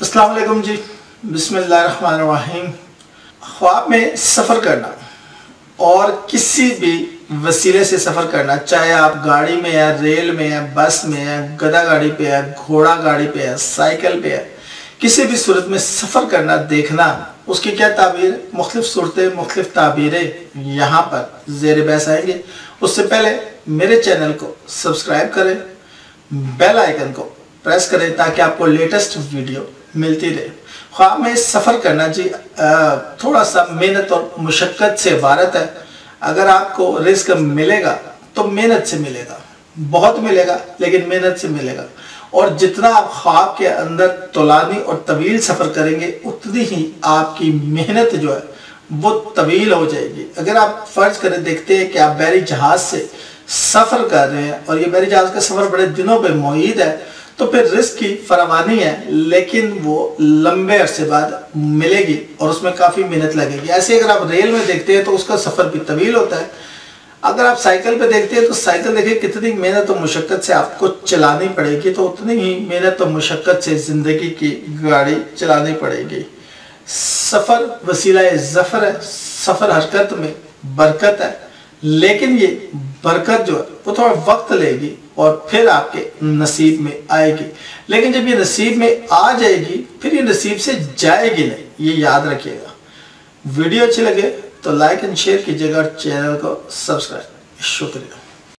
अस्सलाम वालेकुम जी, बिस्मिल्लाहिर्रहमानिर्रहीम। ख्वाब में सफ़र करना और किसी भी वसीले से सफ़र करना, चाहे आप गाड़ी में या रेल में या बस में या गधा गाड़ी पे या घोड़ा गाड़ी पे या साइकिल पे या किसी भी सूरत में सफ़र करना, देखना, उसकी क्या ताबीर, मुख्तलिफ सूरतें, मुख्तलिफ ताबीरें यहाँ पर ज़ेर बहस आएंगे। उससे पहले मेरे चैनल को सब्सक्राइब करें, बेल आइकन को प्रेस करें ताकि आपको लेटेस्ट वीडियो मिलती रहे। ख्वाब में सफ़र करना जी थोड़ा सा मेहनत और मुशक्क़त से इबारत है। अगर आपको रिस्क मिलेगा तो मेहनत से मिलेगा, बहुत मिलेगा लेकिन मेहनत से मिलेगा। और जितना आप ख्वाब के अंदर तौलानी और तवील सफ़र करेंगे उतनी ही आपकी मेहनत जो है वो तवील हो जाएगी। अगर आप फ़र्ज करें, देखते हैं कि आप बहरी जहाज़ से सफ़र कर रहे हैं और ये बहरी जहाज़ का सफ़र बड़े दिनों पे मुईद है, तो फिर रिस्क की फरावानी है लेकिन वो लंबे अरसे बाद मिलेगी और उसमें काफ़ी मेहनत लगेगी। ऐसे अगर आप रेल में देखते हैं तो उसका सफ़र भी तवील होता है। अगर आप साइकिल पे देखते हैं तो साइकिल देखिए कितनी मेहनत और मुशक्क़त से आपको चलानी पड़ेगी, तो उतनी ही मेहनत और मुशक्क़त से ज़िंदगी की गाड़ी चलानी पड़ेगी। सफ़र वसीला ज़फ़र है, सफ़र हरकत में बरकत है, लेकिन ये बरकत जो है वो थोड़ा वक्त लेगी और फिर आपके नसीब में आएगी। लेकिन जब ये नसीब में आ जाएगी फिर ये नसीब से जाएगी नहीं, ये याद रखिएगा। वीडियो अच्छी लगे तो लाइक एंड शेयर कीजिएगा और चैनल को सब्सक्राइब। शुक्रिया।